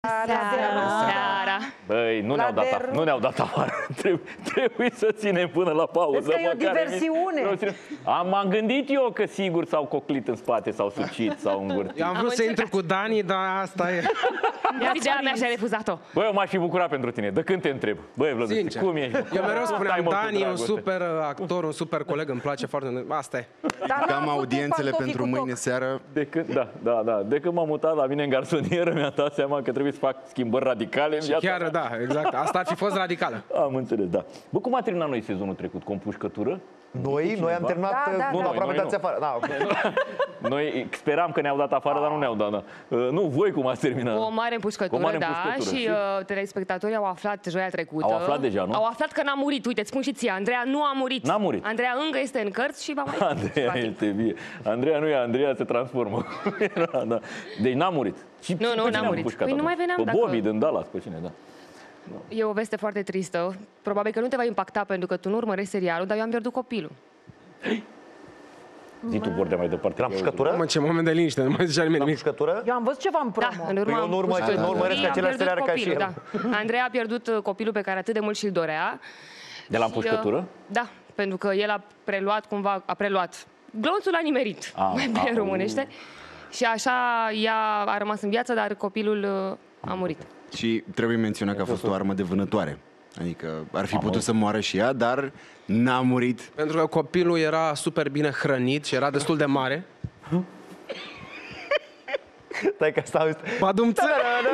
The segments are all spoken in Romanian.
Seara. Băi, nu ne-au dat afară. Trebuie să ținem până la pauză. Vezi că e o diversiune. M-am gândit eu că sigur s-au coclit în spate, s-au sucit, s-au învârtit. Eu am vrut să intru cu Dani, dar asta e. Ia ideea mea și a refuzat-o. Băi, eu m-aș fi bucurat pentru tine. De când te întreb? Băi, Vlăduț, cum ești? Eu mereu spuneam, Dani e un super actor, un super coleg, îmi place foarte mult. Asta e. Cam audiențele pentru mâine seară. De când m-am mutat la mine în garsonieră, mi-a dat seama că trebuie să fac schimbări radicale în viața. Chiar, da, exact. Asta ar fi fost radicală. Am înțeles, da. Bă, cum a terminat noi sezonul trecut? Cu o împușcătură? Noi am terminat aproape dați afară. Noi speram că ne-au dat afară, dar nu ne-au dat. Nu, voi cum ați terminat? O mare împușcătură, și telespectatorii au aflat joia trecută. Au aflat deja, nu? Au aflat că n-a murit. Uite, îți spun și ție, Andreea nu a murit. N-a murit. Andreea încă este în cărți și va mai... Andreea este vie. Andreea nu e, Andreea se transformă. Deci n-a murit. Nu, n-a murit. Păi nu mai veneam dacă... Bobby din Dallas, pe cine, da. E o veste foarte tristă. Probabil că nu te va impacta pentru că tu nu urmărești serialul, dar eu am pierdut copilul. Zi tu, Bordea, mai departe. La împușcătură? Mă, ce moment de liniște, nu mai zicea nimeni nimic. Împușcătură? Eu am văzut ceva în promo. Da, în urma nu urmăresc aceleași seriale ca și el. Da. Andreea a pierdut copilul pe care atât de mult și-l dorea. De la împușcătură? Da, pentru că el a preluat cumva, glonțul a nimerit, pe românește. Și așa ea a rămas în viață, dar copilul a murit. Și trebuie menționat că a fost o armă de vânătoare. Adică ar fi putut să moară și ea, dar n-a murit. Pentru că copilul era super bine hrănit și era destul de mare. Stai că stau... Badumțe!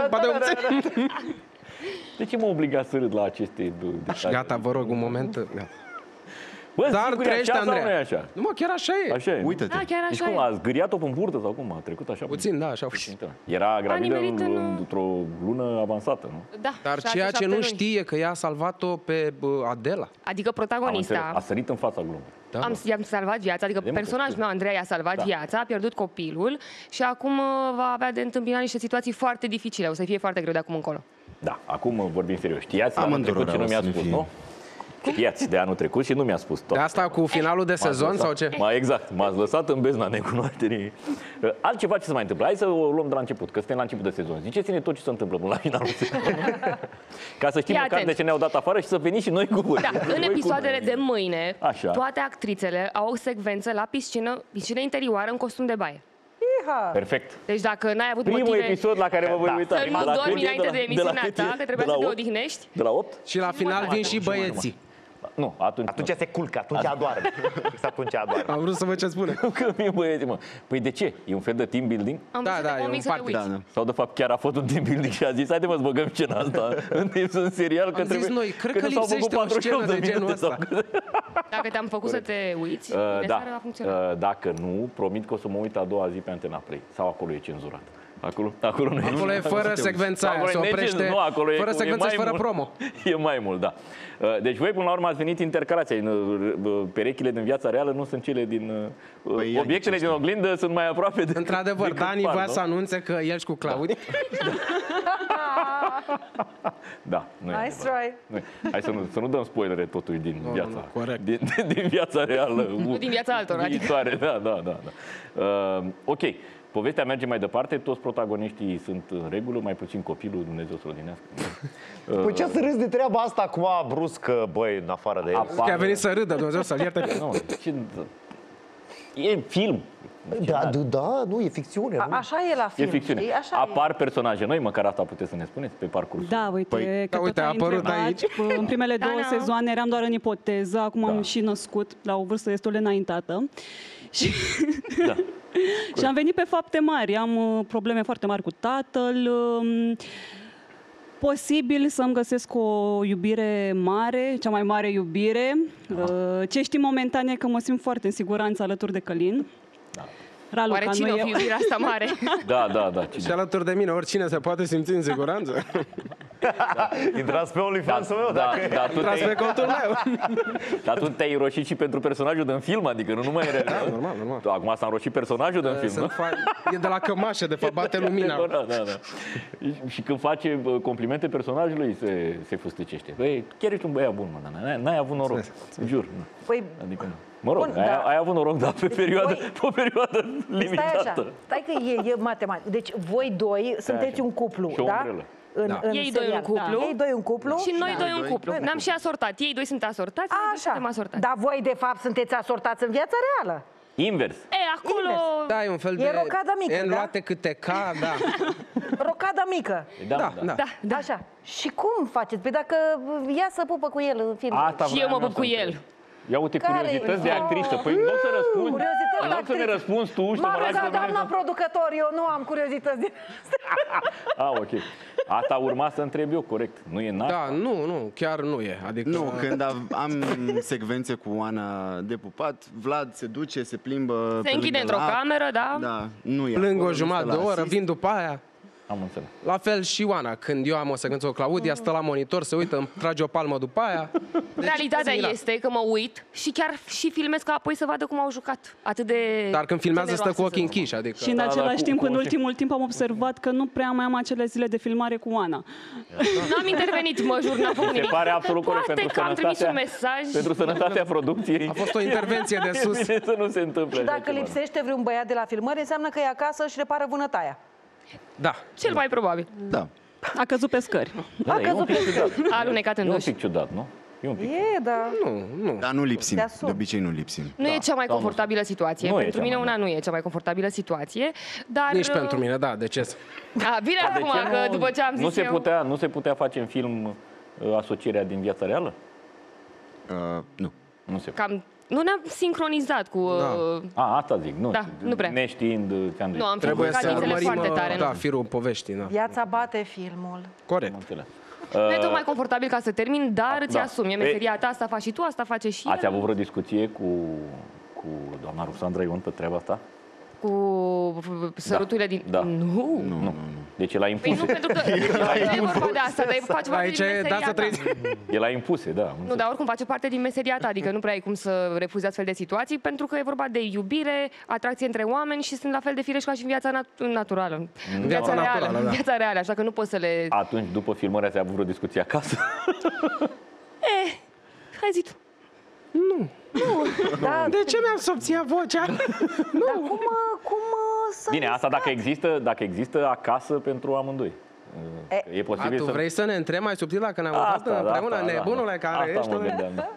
De ce mă obligați să râd la aceste detalii? Gata, vă rog, un moment. Bă, dar trăiește, Andreea. Nu e așa? Nu, mă, chiar așa e. Așa e. Uită-te. Da, chiar Deci așa cum, a zgâriat-o în burtă sau cum? A trecut așa? Puțin, da, așa a fost. Era gravidă într-o lună avansată, nu? Da. Dar ceea ce nu știe că ea a salvat-o pe Adela. Adică protagonista. A sărit în fața glumei. Da. I-am salvat viața, adică personajul meu, Andreea, i-a salvat viața, a pierdut copilul și acum va avea de întâmpinat niște situații foarte dificile. O să fie foarte greu de acum încolo. Da, acum vorbim serios. Știați anul trecut ce nu mi-a spus, nu? Știați de anul trecut și nu mi-a spus tot. De asta cu finalul de sezon sau ce? Exact, m-ați lăsat în bezna necunoașterii. Altceva ce se mai întâmplă? Hai să o luăm de la început, că suntem la început de sezon. Ziceți-ne tot ce se întâmplă până la finalul sezonului. Ca să știm măcar de ce ne-au dat afară și să veniți și noi cu voi. Da, în episoadele de mâine, toate actrițele au o secvență la piscină interioară în costum de baie. Perfect. Deci dacă n-ai avut primul motive episod la care vă voi uita. Să nu dormi înainte de emisiunea ta, că trebuia să te odihnești. De la 8? Și la final vin și băieții. Nu, atunci se culcă, atunci adorme. Atunci adorme. Am vrut să văd ce spune. Că vin băieții, mă. Păi de ce? E un fel de team building? Da, e un part. Sau de fapt chiar a fost un team building și a zis, haide mă să băgăm scena asta în timp în serial. Am zis noi, cred că lipsește o scenă de genul ăsta. Dacă te-am făcut să te uiți, de seară va funcționa. Dacă nu, promit că o să mă uit a doua zi pe Antena Play. Sau acolo e cenzurat. Acolo e fără secvența aia, se oprește, fără secvență și fără promo. E mai mult, da. Deci voi până la urmă ați venit intercalația. Perechile din viața reală nu sunt cele din... Obiectele din oglindă sunt mai aproape de... Într-adevăr, Dani voia să anunțe că el și cu Claudia. Da, nu e nice try. Hai să nu dăm spoilere totuși din viața. Din viața reală. Nu din viața altora. Viitoare, da. Ok. Povestea merge mai departe, toți protagoniștii sunt în regulă, mai puțin copilul, Dumnezeu să-l odinească. Păi ce să râzi de treaba asta acum bruscă, băi, în afară de el? Că a venit să râdă, Dumnezeu să-l ierte. E film. Da, nu, e ficțiune. Așa e la film. E ficțiune. Apar personaje noi, măcar asta puteți să ne spuneți pe parcurs. Da, uite, uite, a apărut aici. În primele două sezoane eram doar în ipoteză, acum am și născut la o vârstă destul de înaintată. Și... Și am venit pe fapte mari, am probleme foarte mari cu tatăl, posibil să-mi găsesc o iubire mare, cea mai mare iubire. Ce știm momentan e că mă simt foarte în siguranță alături de Călin. Oare cine o fi iubirea asta mare? Da. Și alături de mine, oricine se poate simți în siguranță. Intrați pe OnlyFans-ul meu, intrați pe contul meu. Dar tu te-ai înroșit și pentru personajul din film, adică nu numai... Normal. Acum s-a înroșit personajul din film, nu? E de la cămașă, de fapt, bate lumina. Da. Și când face complimente personajului, se fusticește. Băi, chiar ești un băiat bun, mă, n-ai avut noroc, jur. Adică nu. Mă rog, ai avut noroc, dar pe o perioadă limitată. Stai că e matematic. Deci voi doi sunteți un cuplu, da? în Ei doi serial. un cuplu. Ei doi un cuplu. Și noi doi un doi. cuplu. Ne-am și asortat. Ei doi sunt asortați, noi doi suntem Așa, asortați. dar voi de fapt sunteți asortați în viața reală. Invers. Acolo... Da, e un fel de... E rocada mică, N da? luate câte ca, da. Rocada mică. Da. Așa. Și cum faceți? Păi dacă ea să pupă cu el în film. Asta Și eu vreau mă să pup cu întreb. el. Ia uite, Care curiozități de e? actriță. Păi în loc să răspunzi, Curiozități în de loc să ne actriță. răspunzi tu și să M-a mă lași pe rugat mine doamna să... producător, eu nu am curiozități din Ok. Asta urma să întreb eu, corect. Nu e nașpa? Da, nu, chiar nu e. Adică... Nu, când am secvențe cu Oana de pupat, Vlad se duce, se plimbă Se pe închide lângă într-o lac. cameră, da? Da, nu e Plâng acolo, o nu jumătate stă de la oră, asist. vin după aia. Am înțeles. La fel și Oana, când eu am o secvență cu Claudia, stă la monitor, se uită, îmi trage o palmă după aia. Realitatea similar. este că mă uit și chiar și filmez ca apoi să vadă cum au jucat. Atât de Dar când filmează stă cu generoase ochii sunt. închiși, adică... Și în același timp, în cum- ultimul timp, am observat că nu prea mai am acele zile de filmare cu Oana. N-am intervenit, mă jur, n-am făcut Se nimic. pare absolut corect Poate pentru că am trimis un sănătatea, mesaj. pentru sănătatea producției. A fost o intervenție de sus. E bine să nu se întâmple Și așa dacă ceva. lipsește vreun băiat de la filmări, înseamnă că e acasă și repară vânătaia. Da. Cel mai probabil. Da. A căzut pe scări. Da, e un pic ciudat. A alunecat în E un duș. pic ciudat, nu? E un pic. E, da. Nu. Dar nu lipsim, Te de asumi. obicei nu lipsim. Nu e cea mai da, confortabilă situație. nu e Pentru cea mine mai, una nu e cea mai confortabilă situație, dar... Nici pentru mine, da, de ce? Bine De acum, ce că nu- după ce am nu zis se eu... nu se putea face în film asocierea din viața reală? Nu. Nu se Cam... Nu ne-am sincronizat cu... asta zic, nu. Da, nu prea. Neștiind, ți-am zis. Nu, am Trebuie Ca să dințele urmărim, foarte tare, nu? da, firul poveștii, da. Viața bate filmul. Corect. Am înțeles. Nu e tocmai confortabil ca să termin, dar îți da. asumi. E meseria ta, asta faci și tu, asta face și Ați el. avut vreo discuție cu doamna Ruxandra Ion pe treaba asta? Cu săruturile din... Da. Nu. Nu. Deci el a Păi impus. nu, pentru că nu e vorba de asta, dar face parte Aici din e, meseria da, să ta. trăiți. El a impuse, da. Nu, dar oricum face parte din meseria ta, adică nu prea ai cum să refuzi astfel de situații, pentru că e vorba de iubire, atracție între oameni și sunt la fel de firești ca și în viața naturală. În viața reală, naturală, da. în viața reală, așa că nu poți să le... Atunci, după filmări, ați avut vreo discuție acasă? Hai zi tu. Da, De ce mi-am subția vocea? dar cum să... Bine, asta dacă există acasă pentru amândoi. E A, posibil tu să... vrei să ne întrebi mai subtil dacă ne-am votat împreună, nebunule care asta ești? mă gândeam, da.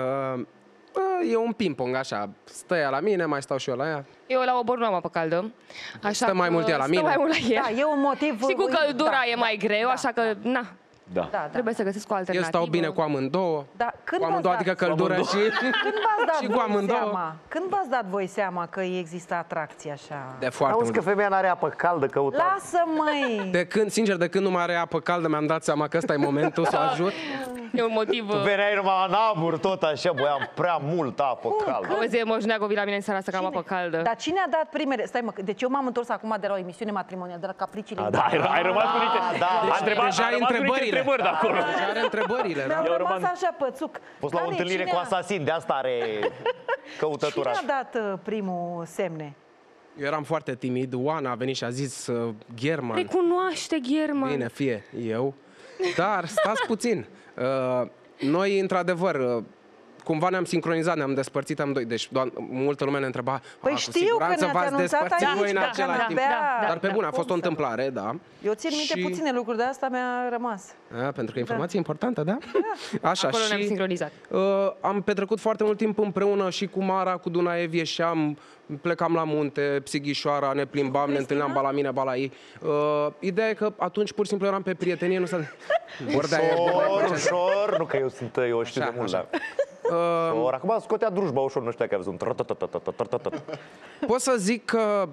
E un ping-pong, așa. Stă ea la mine, mai stau și eu la ea. Eu la obor nu am apă caldă. Așa Stă mai că mult ea la mine. Stă mai mult la ea. Da, e un motiv... Și cu căldura e mai greu, da, așa că, na, Da. Da, da. trebuie să găsesc o Eu alternativă. stau bine cu amândouă. Da, când Cu amândouă, v-ați adică dat- căldură Cu și... Când v-ați dat Și cu voi amândouă. seama? Când v-ați dat voi seama că există atracție așa? De foarte Auzi că mult. femeia n-are apă caldă, căutați. Lasă, măi! De când, sincer, de când nu mai are apă caldă, mi-am dat seama că ăsta e momentul să o ajut. E un motiv... Veneai numai în abur, tot așa, băi, am prea multă apă caldă. Auzi, Moșneagă vii la mine în seara asta că am apă caldă. Dar cine a dat primele... Stai mă, deci eu m-am întors acum de la o emisiune matrimonială, de la Capriciile. da. Ai rămas cu niște... da. A întrebat, Deja a ai rămas cu niște întrebările. întrebări de acolo. Și are întrebările, da? Mi-au rămas rămas- așa pățuc. A fost la o Care, întâlnire cine cu a- asasin, de asta are căutătura. Cine a dat primul semne? Eu eram foarte timid, Oana a venit și a zis German. Recunoaște, German. Bine, fie eu. Dar stați puțin. Noi, într-adevăr, cumva ne-am sincronizat, ne-am despărțit amândoi. Deci multă lume ne întreba, Păi cu știu că siguranță ne-ați v-ați anunțat despărțit aici, voi în că același timp. abia- Dar pe bune, a cum fost o să- întâmplare, da. Eu țin minte Și- puține lucruri, de asta mi-a rămas. Pentru că e informație importantă, da? Așa, Acolo ne-am și sincronizat. am petrecut foarte mult timp împreună și cu Mara, cu Dunaev, ieșeam, plecam la munte, Sighișoara, ne plimbam, ne întâlneam ba la mine, ba la ei. Ideea e că atunci pur și simplu eram pe prietenie, nu s-a... Bordea e Ușor, ușor, nu că eu știu de Așa, mult, așa. dar... Ușor. Acum scotea drujba ușor, nu știa că avea un Pot să zic că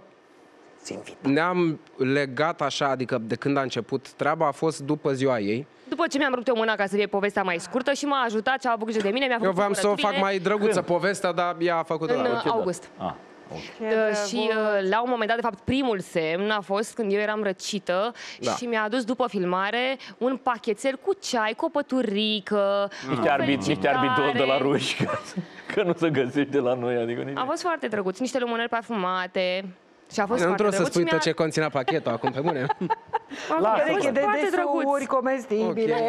ne-am legat așa, adică de când a început treaba, a fost după ziua ei. După ce mi-am rupt eu mâna ca să fie povestea mai scurtă și m-a ajutat și a avut grijă de mine, mi-a Eu făcut voiam să o fac cumpărăturile mai drăguță povestea, dar ea a făcut-o. în da. august. Ok. Și la un moment dat, de fapt, primul semn a fost când eu eram răcită Da. și mi-a adus după filmare un pachetel cu ceai, cu o păturică, Niște arbitri de la ruși, că nu se găsește la noi. Adică nici... A fost foarte drăguț, niște lumânări parfumate. Și a fost Nu foarte trebuie să drăguț spui și tot ce mi-a- conținea pachetul acum pe bune. a fost Pereche de foarte drăguț. desuuri comestibile.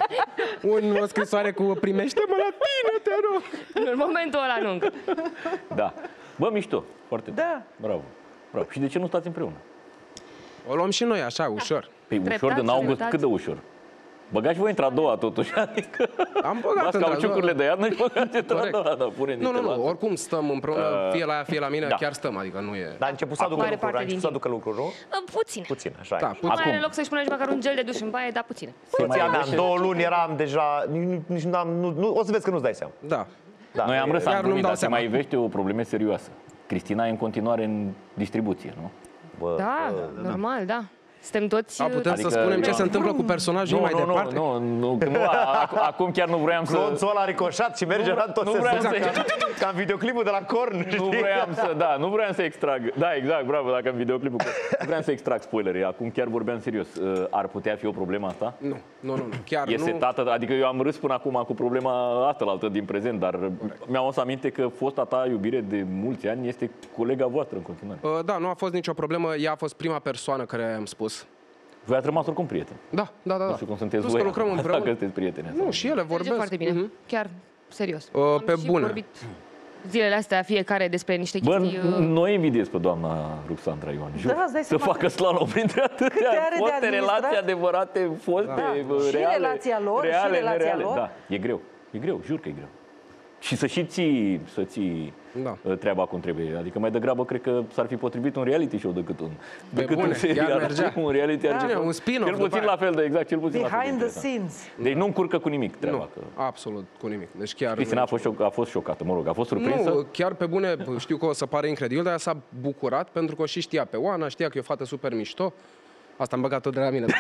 O scrisoare cu primește-mă la tine, te rog. În momentul ăla nu încă. Da. Bă, mișto. Foarte Da. Bravo. Bravo. Și de ce nu stați împreună? O luăm și noi așa, ușor. Păi ușor din august, cât de ușor? Băgați voi între a doua totuși, adică am băgat între cauciucurile de iarnă și băgați între a doua, da, pune niște Nu, oricum stăm împreună, fie la ea, fie la mine, chiar stăm, adică nu e... Dar a început să aducă lucruri, nu? Puține. Puțin, așa da, e. Nu mai are loc să-și pună nici măcar un gel de duș în baie, dar puține. Soția mea, în 2 luni eram deja, nici o să vezi că nu-ți dai seama. Da. Noi am râs, am glumit, dar se seama. mai ivește o problemă serioasă. Cristina e în continuare în distribuție, nu? Da, normal, da. Suntem toți... Putem să spunem ce se întâmplă cu personajul mai departe? Nu, acum chiar nu vroiam să... Glonțul ăla ricoșat și merge la tot sezonul. Ca în videoclipul de la Korn, Nu vroiam să extrag. Da, exact, bravo, dacă în videoclipul. Nu vreau să extrag spoilere. Acum chiar vorbeam serios. Ar putea fi o problemă asta? Nu, chiar e nu. setată, adică eu am râs până acum cu problema asta la altă din prezent, dar mi-am adus aminte că fosta ta iubire de mulți ani este colega voastră în continuare. Da, nu a fost nicio problemă. Ea a fost prima persoană care am spus. Voi ați rămas oricum prieteni. Da. Nu știu cum sunteți Plus voi. că lucrăm împreună. Dacă sunteți prieteni. Nu, și ele vorbesc. foarte bine, chiar serios. Pe Am și bune. vorbit zilele astea fiecare despre niște chestii... noi invidiez pe doamna Ruxandra Ioan, jur. Da, îți dai să seama facă slalom printre atâtea are de foste administrat? relații adevărate, foste, Și reale, relația lor, și reale, relația nereale. lor. Da, e greu, jur că e greu. Și să ții treaba cum trebuie. Adică mai degrabă cred că s-ar fi potrivit un reality show decât un serial. Un reality un spin-off. Cel puțin la fel de exact, cel puțin Behind the scenes. Deci nu încurcă cu nimic treaba. Nu, absolut cu nimic. Deci chiar Cristina a fost șocată, mă rog, a fost surprinsă. Nu, chiar pe bune, știu că o să pare incredibil, dar ea s-a bucurat pentru că o și știa pe Oana, știa că e o fată super mișto. Asta am băgat-o de la mine.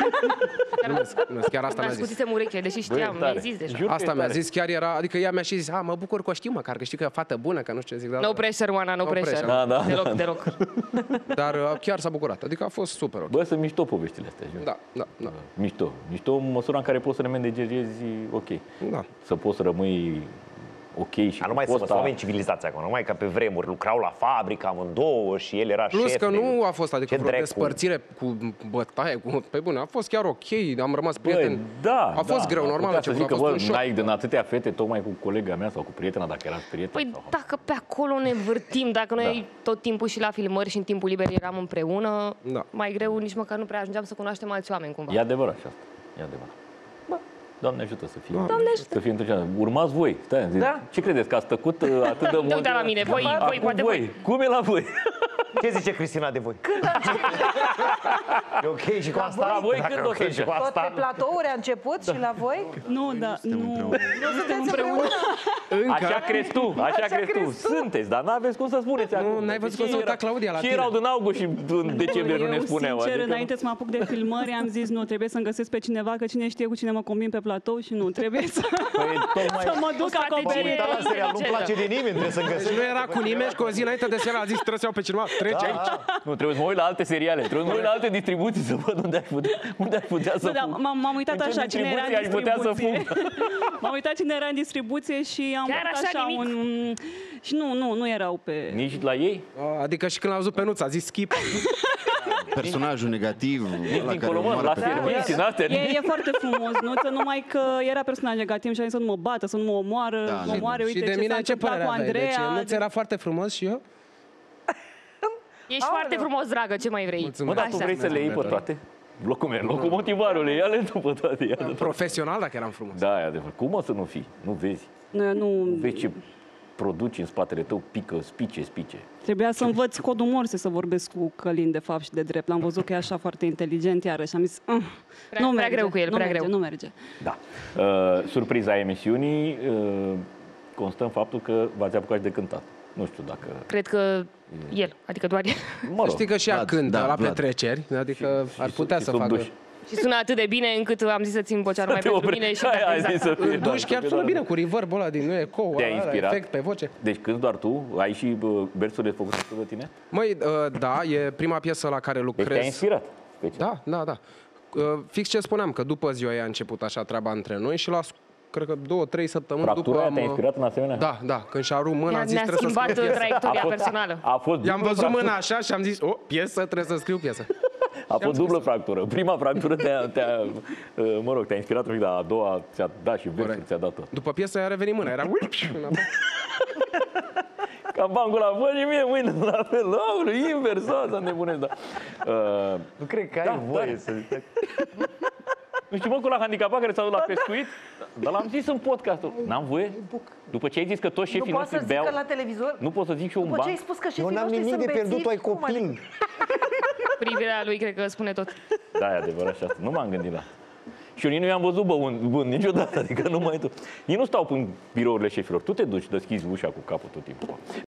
Chiar asta mi-a zis. Ascultisem urechile, deși știam, mi-ai zis deja. Asta mi-a zis, chiar era, adică ea mi-a și zis, mă bucur că o știu măcar, că știu că e o fată bună, că nu știu ce zic. No pressure, Oana, no pressure. Da. Deloc. Dar chiar s-a bucurat, adică a fost super ok. Bă, sunt mișto poveștile astea. Da. Mișto în măsura în care poți să le manageriezi ok. Da. Să poți să rămâi ok și nu mai sunt oameni civilizați acum, numai ca pe vremuri lucrau la fabrică amândouă și el era șef. Plus că nu a fost adică vreo despărțire cu bătaie, pe bune, a fost chiar ok, am rămas prieteni. Da, a fost greu, normal, să zic a fost un șoc. n-ai din atâtea fete tocmai cu colega mea sau cu prietena, dacă erați prieteni. Păi dacă pe acolo ne vârtim, dacă noi tot timpul și la filmări și în timpul liber eram împreună, mai greu nici măcar nu prea ajungeam să cunoaștem alți oameni cumva. E adevărat și asta, e adevărat. Doamne ajută să fie. Doamne ajută. Să fie întotdeauna. Urmați voi. Stai, ce credeți? Că ați tăcut atât de mult? Nu la mine, voi poate voi. Cum e la voi? Ce zice Cristina de voi? E ok și cu asta? La voi când o să și cu Tot pe asta? platouri a început și la voi? Nu, da, nu suntem împreună. Așa crezi tu, așa crezi tu. Sunteți, dar n-aveți cum să spuneți acum. N-ai văzut cum s-a uitat Claudia la Și tine. erau din august și în decembrie nu ne spuneau. Sincer, înainte să mă apuc de filmări, am zis, nu, trebuie să-mi găsesc pe cineva, că cine știe cu cine mă combin pe platou și nu, trebuie să mă duc acoperită. Nu-mi place de nimeni, trebuie să găsesc. Nu era cu nimeni și cu o zi înainte de seara a zis, trebuie să iau pe cineva, trece aici. Nu, trebuie să mă uit la alte seriale, trebuie să mă uit la alte distribuții să văd unde aș putea să fug. M-am uitat În ce așa, cine era în distribuție aș putea să distribuție. M-am uitat cine era în distribuție și am Chiar văzut așa, așa un... Și nu erau pe... Nici la ei? Adică și când l-am văzut pe Nuț, a zis skip. Personajul negativ la care Dincolo, mă, la servicii, în astea. E foarte frumos, nu? Numai că era personaj negativ și a zis să nu mă bată, să nu mă omoară, mă omoare, Și uite de ce s-a mine ce întâmplat părere cu aveai? Deci Andreea. Nuț era foarte frumos și eu? Ești foarte frumos, dragă, ce mai vrei? Mă, dar tu vrei să le iei pe toate? Locomotivarule, ia-le tu pe toate. Profesional dacă eram frumos. Da, e adevărat. Cum o să nu fii? Nu vezi? Nu, Vezi ce produci în spatele tău, pică, spice. trebuia să învăț cod umor să vorbesc cu Călin de fapt și de drept. L-am văzut că e așa foarte inteligent iarăși. Am zis, nu merge, greu cu el, prea greu. Nu merge. Da. Surpriza emisiunii constă în faptul că v-ați apucat de cântat. Nu știu dacă... Cred că el, adică doar el. Mă rog. Știi că și ea cântă la Vlad. petreceri, adică ar putea să facă... Și sună atât de bine încât am zis să țin vocea numai pentru mine și În duș chiar sună bine cu reverb-ul ăla din eco, Te-ai inspirat? efect pe voce. Deci cânti doar tu? Ai și versurile făcute de tine? Măi, da, e prima piesă la care Deci lucrez. te-ai inspirat? Special. Da. Fix ce spuneam, că după ziua aia a început așa treaba între noi și la, cred că 2-3 săptămâni Fractura după aia te-a inspirat în asemenea? Da, când și-a rupt mâna, a zis Ne-a trebuie să schimbat scriu piesă. traiectoria personală. A fost I-am dublă văzut fractură. mâna așa și am zis, piesă, trebuie să scriu piesă. A fost dublă fractură. Prima fractură te-a inspirat un pic, dar a doua ți-a dat și versuri, ți-a dat tot. După piesă a revenit mâna, era Ca bancul la fă și mie mâine la fel. Aoleu, invers, asta nebunesc, da. Nu cred că ai voie să... Nu știu, mă, cu la handicapat care s-a dus la pescuit, dar l-am zis în podcastul. N-am voie? După ce ai zis că toți șefii noștri beau... la televizor? Nu pot să zic și eu un După ce banc? ai spus că șefii Eu n-am noștri nimic de sunt pierdut, bețivi, tu ai cum adică? copil. Privirea lui cred că spune tot. Da, e adevărat și asta. Nu m-am gândit la asta. Și eu nici nu i-am văzut băând niciodată, adică nu mai tu. Ei nu stau în birourile șefilor. Tu te duci, deschizi ușa cu capul tot timpul.